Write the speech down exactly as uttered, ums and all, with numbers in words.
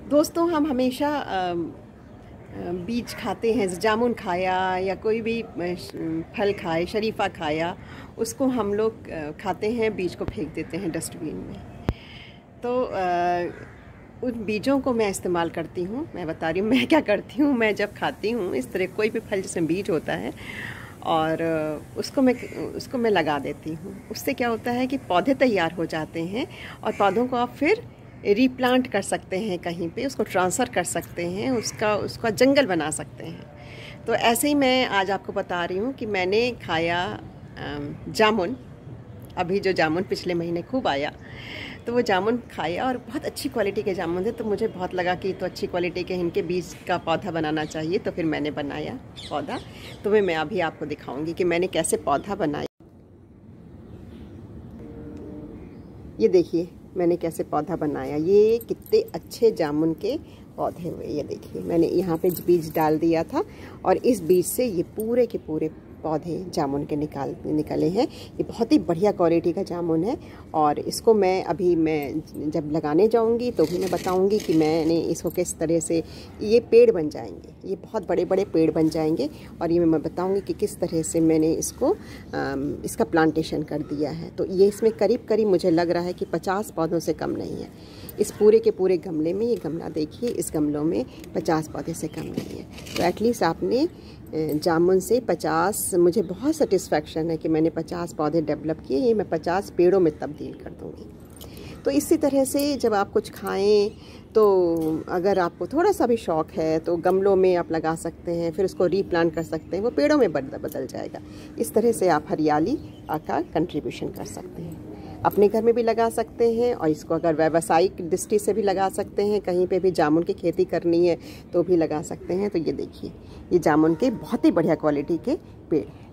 दोस्तों, हम हमेशा बीज खाते हैं। जामुन खाया या कोई भी फल खाए, शरीफा खाया, उसको हम लोग खाते हैं, बीज को फेंक देते हैं डस्टबिन में। तो उन बीजों को मैं इस्तेमाल करती हूँ। मैं बता रही हूँ मैं क्या करती हूँ। मैं जब खाती हूँ इस तरह कोई भी फल जिसमें बीज होता है और उसको मैं उसको मैं लगा देती हूँ। उससे क्या होता है कि पौधे तैयार हो जाते हैं और पौधों को आप फिर रीप्लांट कर सकते हैं, कहीं पे उसको ट्रांसफ़र कर सकते हैं, उसका उसका जंगल बना सकते हैं। तो ऐसे ही मैं आज आपको बता रही हूँ कि मैंने खाया जामुन। अभी जो जामुन पिछले महीने खूब आया, तो वो जामुन खाया और बहुत अच्छी क्वालिटी के जामुन थे। तो मुझे बहुत लगा कि तो अच्छी क्वालिटी के इनके बीज का पौधा बनाना चाहिए। तो फिर मैंने बनाया पौधा। तो मैं मैं अभी आपको दिखाऊंगी कि मैंने कैसे पौधा बनाया। ये देखिए मैंने कैसे पौधा बनाया। ये कितने अच्छे जामुन के पौधे हुए। ये देखिए मैंने यहाँ पे बीज डाल दिया था और इस बीज से ये पूरे के पूरे पौधे जामुन के निकाल निकले हैं। ये बहुत ही बढ़िया क्वालिटी का जामुन है और इसको मैं अभी मैं जब लगाने जाऊंगी तो भी मैं बताऊंगी कि मैंने इसको किस तरह से ये पेड़ बन जाएंगे। ये बहुत बड़े बड़े पेड़ बन जाएंगे और ये मैं बताऊंगी कि किस तरह से मैंने इसको आ, इसका प्लांटेशन कर दिया है। तो ये इसमें करीब करीब मुझे लग रहा है कि पचास पौधों से कम नहीं है। इस पूरे के पूरे गमले में, ये गमला देखिए, इस गमलों में पचास पौधे से कम नहीं है। तो एटलीस्ट आपने जामुन से पचास, मुझे बहुत सेटिस्फेक्शन है कि मैंने पचास पौधे डेवलप किए। ये मैं पचास पेड़ों में तब्दील कर दूँगी। तो इसी तरह से जब आप कुछ खाएं तो अगर आपको थोड़ा सा भी शौक़ है तो गमलों में आप लगा सकते हैं, फिर उसको रीप्लांट कर सकते हैं, वो पेड़ों में बदल बदल जाएगा। इस तरह से आप हरियाली का कंट्रीब्यूशन कर सकते हैं। अपने घर में भी लगा सकते हैं और इसको अगर व्यावसायिक दृष्टि से भी लगा सकते हैं, कहीं पे भी जामुन की खेती करनी है तो भी लगा सकते हैं। तो ये देखिए, ये जामुन के बहुत ही बढ़िया क्वालिटी के पेड़ हैं।